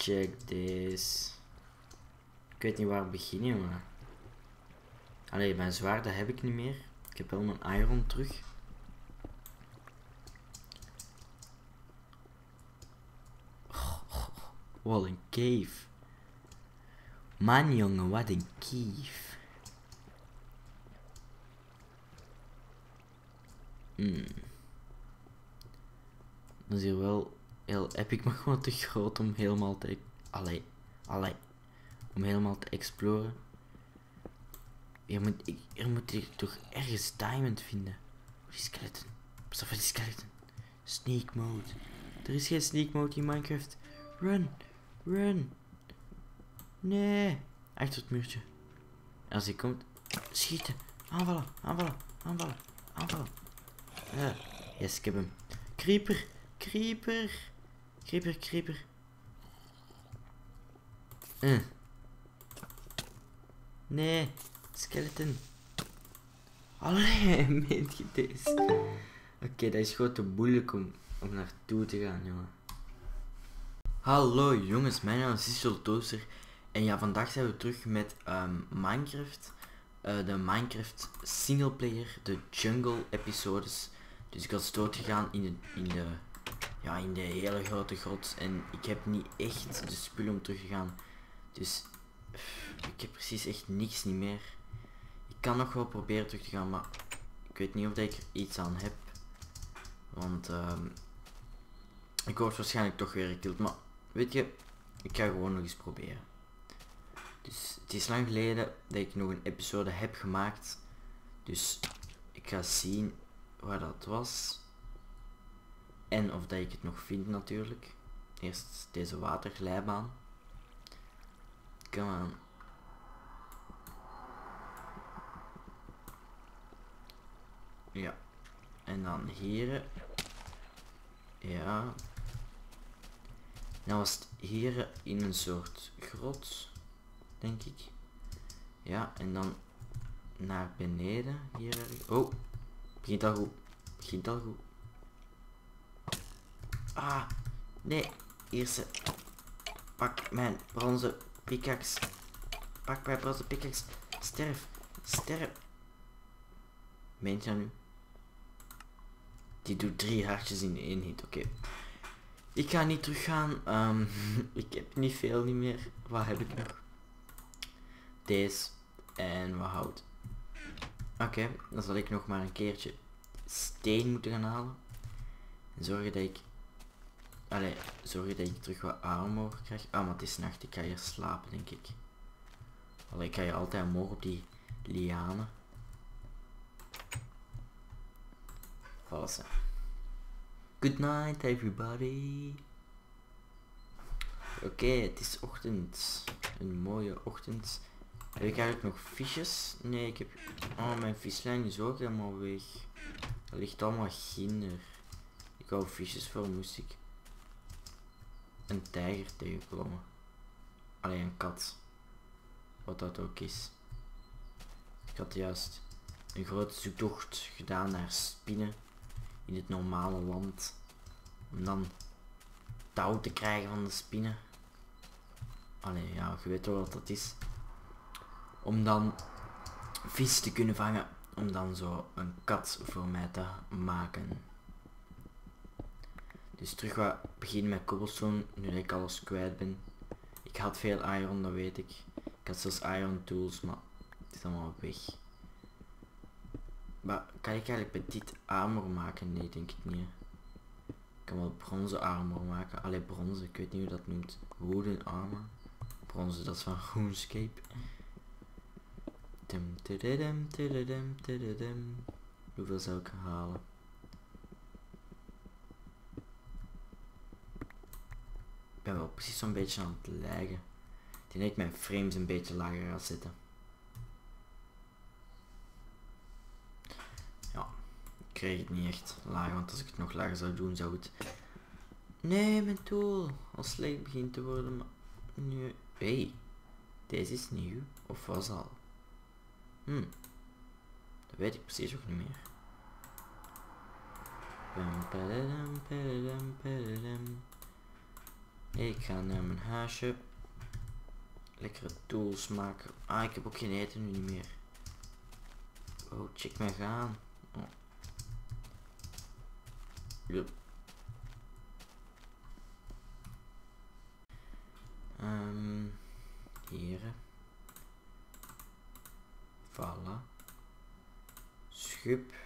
Check this. Ik weet niet waar beginnen, maar... Allee, mijn zwaard dat heb ik niet meer. Ik heb wel mijn iron terug. Wat een cave. Man jongen, wat een cave. Dat is hier wel heel epic, maar gewoon te groot om helemaal te... Allee. Om helemaal te exploren. Hier moet ik toch ergens diamond vinden. Die skeleton. Pas op die skeleton. Sneak mode. Er is geen sneak mode in Minecraft. Run. Nee. Achter het muurtje. Als hij komt. Schieten. Aanvallen. Yes, ik heb hem. Creeper. Nee. Skeleton. Allee, meent je deze? Oké, dat is gewoon te moeilijk om naartoe te gaan, jongen. Hallo jongens, mijn naam is Sisseltoaster. En ja, vandaag zijn we terug met Minecraft. De Minecraft singleplayer, de jungle episodes. Dus ik was doodgegaan in de hele grote grot. En ik heb niet echt de spullen om terug te gaan. Dus ik heb precies echt niks niet meer. Ik kan nog wel proberen terug te gaan, maar ik weet niet of ik er iets aan heb. Want ik word waarschijnlijk toch weer gekild. Maar weet je, ik ga gewoon nog eens proberen. Dus het is lang geleden dat ik nog een episode heb gemaakt. Dus ik ga zien waar dat was. En of dat ik het nog vind natuurlijk. Eerst deze waterglijbaan. Come on. Ja. En dan hier. Ja. Nou was het hier in een soort grot. Denk ik. Ja, en dan naar beneden. Hier. Oh. Begint al goed. Ah. Nee. Eerste. Pak mijn bronzen pickaxe. Sterf. Meent je nu? Die doet 3 hartjes in 1 hit. Oké. Ik ga niet teruggaan. Ik heb niet veel niet meer. Wat heb ik nog? Deze. En wat hout. Oké, dan zal ik nog maar een keertje steen moeten gaan halen. En zorgen dat ik terug wat armor krijg. Ah, maar het is nacht. Ik ga hier slapen, denk ik. Ik ga je altijd omhoog op die lianen. Valse. Good night, everybody. Oké, het is ochtend. Een mooie ochtend. Heb ik eigenlijk nog visjes? Nee, ik heb... Oh, mijn vislijn is ook helemaal weg. Er ligt allemaal ginder. Ik hou visjes voor, moest ik een tijger tegenkomen. Alleen een kat. Wat dat ook is. Ik had juist een grote zoektocht gedaan naar spinnen in het normale land. Om dan touw te krijgen van de spinnen. Allee, ja, je weet wel wat dat is. Om dan vis te kunnen vangen. Om dan zo een kat voor mij te maken. Dus terug wat beginnen met cobblestone, nu dat ik alles kwijt ben. Ik had veel iron, dat weet ik. Ik had zelfs iron tools, maar het is allemaal weg. Maar kan ik eigenlijk met dit armor maken? Nee, denk ik niet. Ik kan wel bronzen armor maken. Allee, bronzen, ik weet niet hoe dat noemt. Wooden armor. Bronzen, dat is van RuneScape. Hoeveel zou ik halen? Ik ben wel precies zo'n beetje aan het lijgen. Ik denk dat ik mijn frames een beetje lager ga zetten. Ja, ik kreeg het niet echt lager, want als ik het nog lager zou doen, zou het... Nee, mijn tool al slecht begint te worden, maar... Nee. Hey, deze is nieuw, of was al? Dat weet ik precies ook niet meer. Ik ga naar mijn huisje. Lekkere tools maken. Ah, ik heb ook geen eten nu niet meer. Oh, check mij gaan. Oh. Yep. Hier. Voilà. Schub.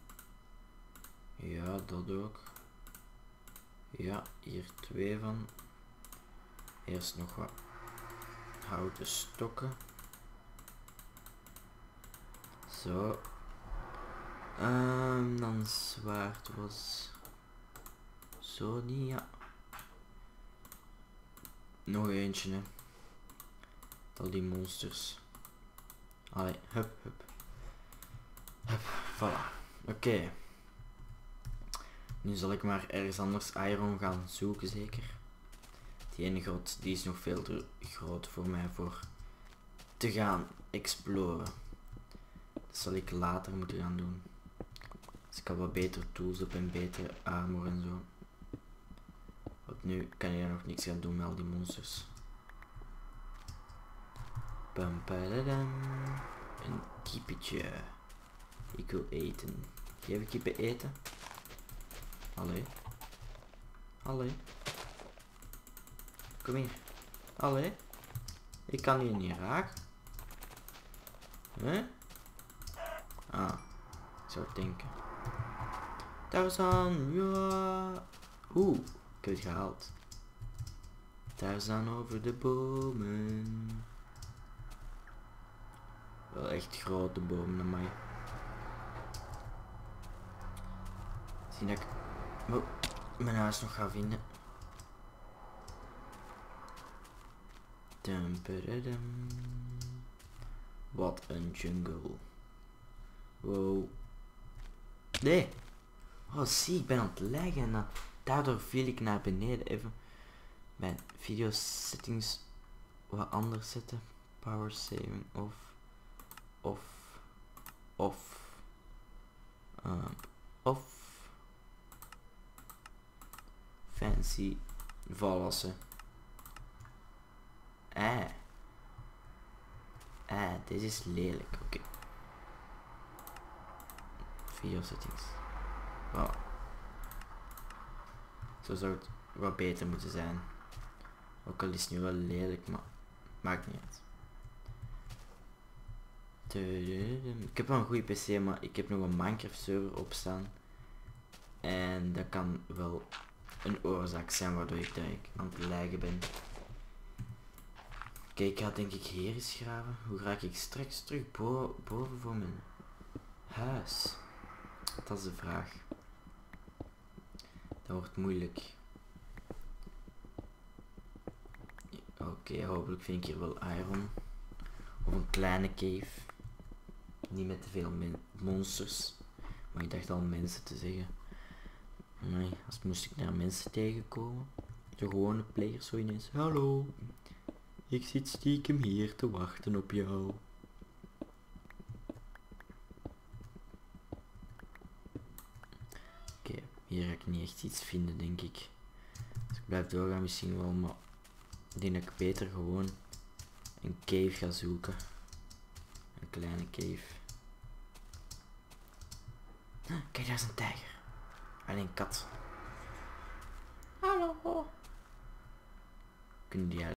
Ja, dat ook. Ja, hier 2 van. Eerst nog wat houten stokken. Zo. Dan zwaard was zo niet, ja. Nog eentje, hè. Al die monsters. Allee, hup, hup. Hup, voilà. Oké. Nu zal ik maar ergens anders iron gaan zoeken, zeker. Die ene grot, die is nog veel te groot voor mij voor te gaan exploren. Dat zal ik later moeten gaan doen. Als ik al wat betere tools heb en betere armor en zo. Want nu kan je nog niks gaan doen met al die monsters. Pam, padadam. Een kippetje. Ik wil eten. Geef ik kippen eten? Allee. Allee. Kom hier. Allee. Ik kan hier niet raken. Hè? Ah. Ik zou denken. Tarzan. Ja. Oeh. Ik heb het gehaald. Tarzan over de bomen. Wel echt grote bomen, amai. Zie dat ik mijn huis nog ga vinden. Wat een jungle. Wow. Nee. Oh, zie, ik ben aan het leggen en daardoor viel ik naar beneden. Even mijn video settings wat anders zetten. Power saving off. Fancy vallassen. Deze is lelijk. Oké. Video settings. Wow. Zo zou het wat beter moeten zijn. Ook al is het nu wel lelijk, maar maakt niet uit. Ik heb wel een goede PC, maar ik heb nog een Minecraft server opstaan. En dat kan wel een oorzaak zijn waardoor ik aan het lijgen ben. Oké, ik ga denk ik hier eens graven. Hoe raak ik straks terug boven voor mijn huis? Dat is de vraag. Dat wordt moeilijk. Oké, hopelijk vind ik hier wel iron. Of een kleine cave. Niet met te veel monsters. Maar ik dacht al mensen te zeggen. Nee, als moest ik naar mensen tegenkomen. De gewone players zo ineens. Hallo. Ik zit stiekem hier te wachten op jou. Oké, hier ga ik niet echt iets vinden, denk ik. Als ik blijf doorgaan misschien wel, maar ik denk dat ik beter gewoon een cave ga zoeken. Een kleine cave. Kijk, daar is een tijger. Alleen een kat. Hallo. Kunnen die